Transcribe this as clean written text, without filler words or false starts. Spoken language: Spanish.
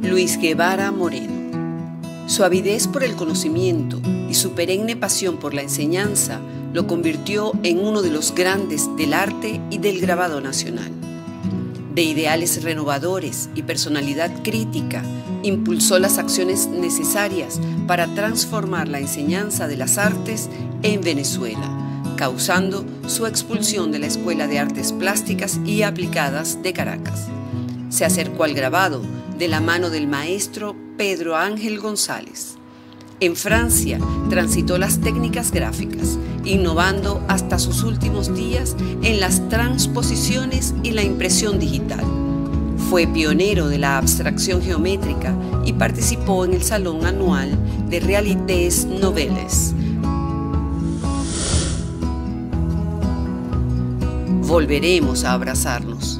Luis Guevara Moreno. Su avidez por el conocimiento y su perenne pasión por la enseñanza lo convirtió en uno de los grandes del arte y del grabado nacional. De ideales renovadores y personalidad crítica, impulsó las acciones necesarias para transformar la enseñanza de las artes en Venezuela, causando su expulsión de la Escuela de Artes Plásticas y Aplicadas de Caracas. Se acercó al grabado de la mano del maestro Pedro Ángel González. En Francia transitó las técnicas gráficas, innovando hasta sus últimos días en las transposiciones y la impresión digital. Fue pionero de la abstracción geométrica y participó en el Salón Anual de Réalités Nouvelles. Volveremos a abrazarnos.